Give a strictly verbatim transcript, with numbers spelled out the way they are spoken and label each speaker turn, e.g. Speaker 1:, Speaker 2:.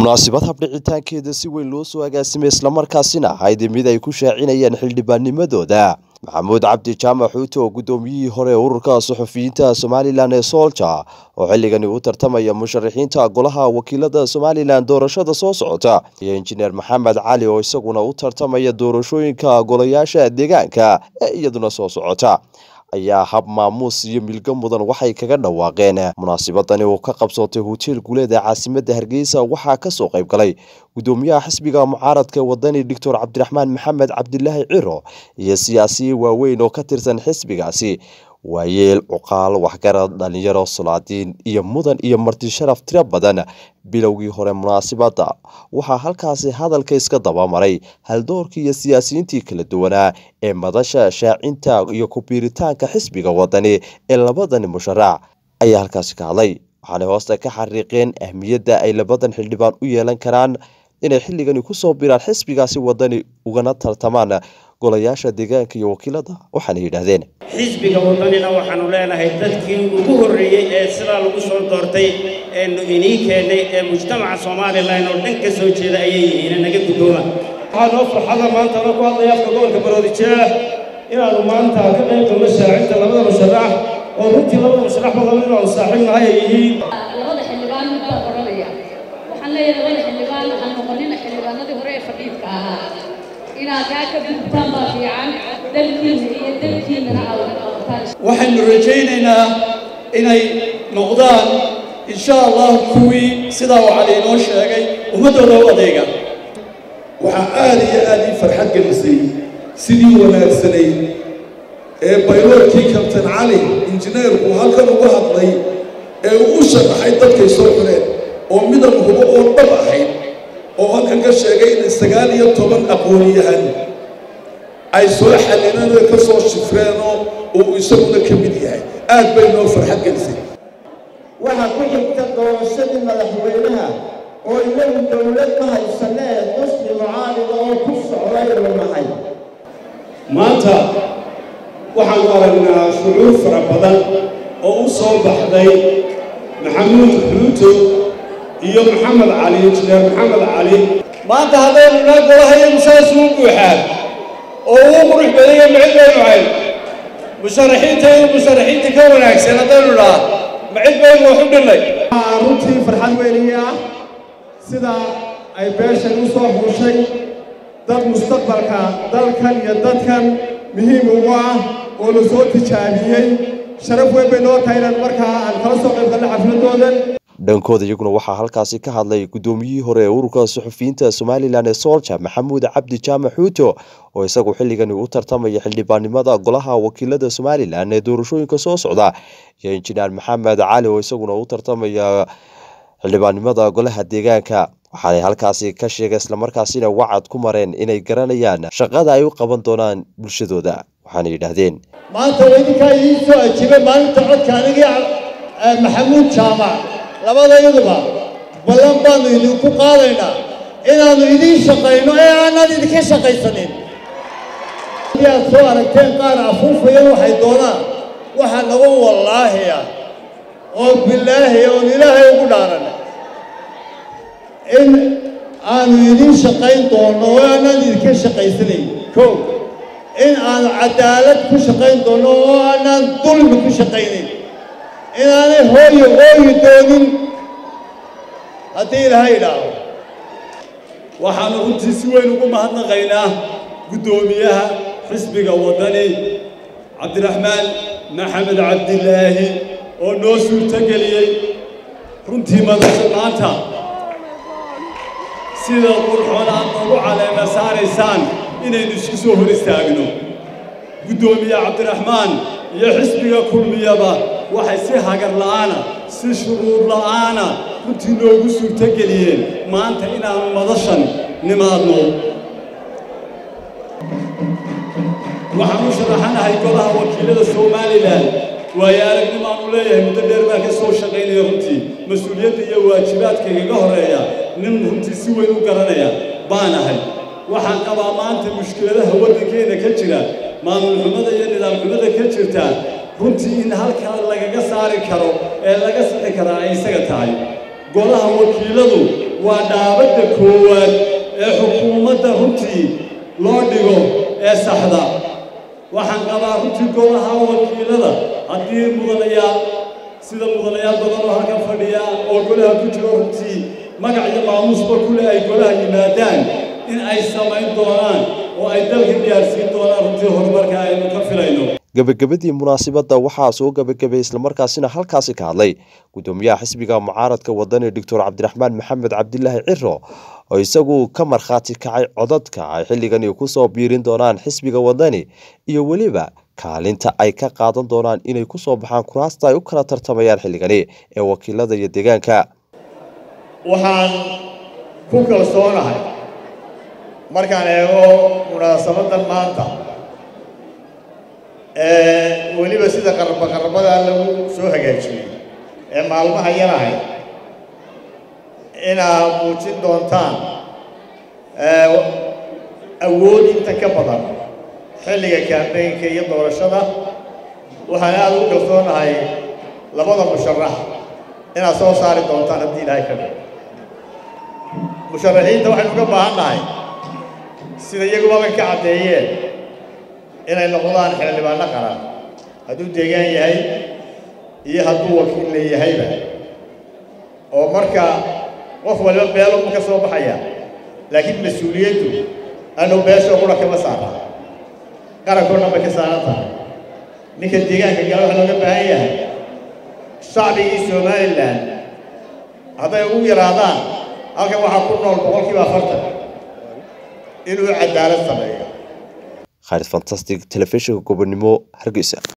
Speaker 1: munaasabad habdhicitaankeeda si weyn loo soo agaasimay isla markaasina ahayd mid ay ku shaacinayaan xildhibaanimadooda maxamuud cabdi jaamac xuuto oo gudoomiyihii hore ee ururka suxufiyiinta Somaliland ee Soldier oo xilligani u tartamaya musharaxiinta golaha wakiilada Somaliland doorashada soo socota iyo injineer Maxamed Cali oo isaguna u tartamaya doorashooyinka golayaasha deegaanka ee iyaduna soo socota ayaa hab maamuus iyo milga mudan waxay kaga dhawaaqeen munaasabadani oo ka qabsatay hotel guuleed caasimadda Hargeysa waxa ka soo qayb galay gudoomiyaha xisbiga mucaaradka wadani Doctor Cabdiraxmaan Maxamed Cabdilaahi Ciro iyo siyaasiyiin waaweyn oo ka tirsan xisbigaasi waayeel uqaal waxgarad dhalinyaro salaadiin iyo mudan iyo marti sharaf tiro badan bilowgii hore munaasabada waxa halkaasi hadalka iska daba maray haldoorkii iyo siyaasiyiintii kala duwanaa ee madasha shaacinta iyo ku biiritaanka xisbiga wadani ee labadan musharax ayaa halkaasi ka hadlay waxaana hoosta ka xariiqeen ahmiyadda ay labadan xildhibaan u yeelan karaan inay xilligani ku soo biiraan xisbigaasi wadani ugana tartamaan golayaasha deegaanka iyo wakiilada waxaana yiraahdeen
Speaker 2: xisbiga wadanina waxaanu leenahay dadkii ugu horeeyay ee sida lagu soo doortay ee inii keenay ee mujtamaca Soomaaliland oo dhan ka soo jeeda ayay yihiin naga gudooba waxaan farxada maanta oo ku hadlaya afka gobolka Baroodijeex inaanu maanta ka qayb galno shaacinta labada musharax oo runtii labada musharax badan oo saaxiib nahay yihiin
Speaker 3: labada xildhibaan mid baa oranaya waxaan leeyahay labada xildhibaan aan noqonina xildhibaanadii hore ee fadhiidka ahaa ina ka gudbaan baa fiican dalkiina iyo dalkiina awdaan
Speaker 4: waxaan rajaynaynaa inay noqdaan insha Allah kuwii sida uu Cali noo sheegay ummadooda u adeega
Speaker 5: waxa aad iyo aad farxad gelisay sidii wanaagsanay ee bayloodkii Captain Cali injineerku halkan uga hadlay ee uu u sharaxay dadkay soo xireen oo midab hubo oo dhab ahayd oo halkan ka sheegay in sagaal iyo toban aqoonyahan ay soo xalinaan oo ka soo shifreen oo isaguna ka mid yahay aad bay noo farxad gelisay
Speaker 6: waxa ku xigta doorashadii madaxweynaha oo ilagu dawlad ma haysanee qasbi mucaarad oo ku socday rumahay
Speaker 4: maanta waxaan aragnaa shucuur fara badan oo u soo baxday maxamuud xuuto iyo Maxamed Cali injineer Maxamed Cali
Speaker 7: maanta hadaynu na golahayo musaas uu buuxaa oo uu qurux badan yahay mid baynu hay musharaxiinta iyo musharaxiinta ka wanaagsan hadaynu laa mid baynu wax u dhilay
Speaker 8: runtii farxad weyn ah sida ay beeshan u soo hushay dad mustaqbalka dalkan iyo dadkan muhiim u ah oo la soo tijaabiyay sharaf weyn bay noo tahay in markaa aan kala soo qayb galno xafladoodan
Speaker 1: dhankooda iyaguna waxaa halkaasi ka hadlay gudoomiyihii hore ee ururka suxufiyiinta Somaliland ee Soldier Maxamuud Cabdi Jaamac Xuuto oo isagu xilligani u tartamaya xildhibaanimada golaha wakiilada Somaliland ee doorashooyinka soo socda iyo injineer Maxamed Cali oo isaguna u tartamaya xildhibaanimada golaha deegaanka waxay halkaasi ka sheegay isla markaasina wacad ku mareen inay garanayaan shaqada ay u qaban doonaan bulshadooda waxaana yiraahdeen
Speaker 6: maanta idinka idin soo ajibay maalinta codka aniga Maxamuud Jaamac labadayaduba ballan baanu idinku qaadaynaa inaanu idiin shaqayno ee aanan idinka shaqaysanin yaa soo aragteen qaar afuufaya waxay doonaan waxa nagu wallaahi ah oo billaahi oo ilaahay ugu dhaaran in aanu idiin shaqayn doono oo aanan idinka shaqaysanayn kow in aanu cadaalad ku shaqayn doono oo aanan dulmi ku shaqaynayn inaanay hooyo hooyo doonin haddii ilaahay idhaaho
Speaker 4: waxaanu runtii si weyn ugu mahadnaqaynaa gudoomiyaha xisbiga wadani Cabdiraxmaan Maxamed Cabdilaahi oo noo suurtageliyay runtii madasha maanta sida qurxoon aan ugu caleema saaraysaan inaynu isku soo hor istaagno gudoomiyaha Cabdiraxmaan iyo xisbiga kulmiyaba waxay si hagar la'aana si shuruud la'aana runtii noogu suurtageliyeen maanta inaanu madashan nimaadno waxaanu sharaxanahay golaha wakiilada Somaliland waayo aragnimaanu leeyahay muddo dheer baan ka soo shaqaynaya runtii mas'uuliyadda iyo waajibaadka iga horeeya nin runtii si weyn u garanaya baan ahay waxaan qabaa maanta mushkiladaha waddankeena ka jira maamul xumada iyo nidaam xumada ka jirta runtii in halkaa lagaga saari karo ee laga sixi karaa ay isaga tahay golaha wakiiladu waa dhaabadda koowaad ee xukuumadda runtii loo dhigo ee saxda waxaan qabaa runtii golaha wakiilada haddii mudanayaal sida mudanayaal badan oo halkan fadhiya oo golaha ku jiro runtii magac iyo maamuusba kule ay golaha yimaadaan in ay samayn doonaan oo ay dalka gaarsiin doonaan runtii horumarka aynu ka filayno
Speaker 1: gabagabadii munaasabadda waxaa soo gabagabay islamarkaasina halkaasi ka hadlay gudoomiyaha xisbiga mucaaradka wadani doctor cabdiraxmaan maxamed cabdilaahi ciro oo isagu ka markhaati kacay codadka ay xilligani ku soo biirin doonaan xisbiga wadani iyo weliba kaalinta ay ka qaadan doonaan inay ku soo baxaan kuraasta ay u kala tartamayaan xilligani ee wakiilada iyo deegaanka
Speaker 6: waxaan ku kalsoonahay markaan eego munaasabadan maanta ee weliba sida qarba qarbada lagu soo hagaajiyay ee maalmaha yarahay inaa muujin doontaan awood inta ka badan xilliga kaambeynka iyo doorashada waxaan aad u kalsoonahay labada musharax inaad soo saari doontaan haddii ilaahay ka dhigo musharaxiinta waxaynu uga baahan nahay sida iyagu badan ka caddeeyeen inay noqdaan xildhibaano qaran hadduu deegaan yahay iyo hadduu wakiil leeyahayba oo marka qof walba beelo ka soo baxaya laakiin mas-uuliyaddu anuu beesho qura kama saara qarankoo dhan bay ka saaran tahay ninka deegaanka gala waxaa looga baahan yahay shacbigii somalilan hadday ugu yaraadaan halkan waxaa ku nool boqolkiiba afartan inuu cadaalad sameeyo
Speaker 1: خالد فانتاستيك تلفزيون كوبرنيمو هرقيسة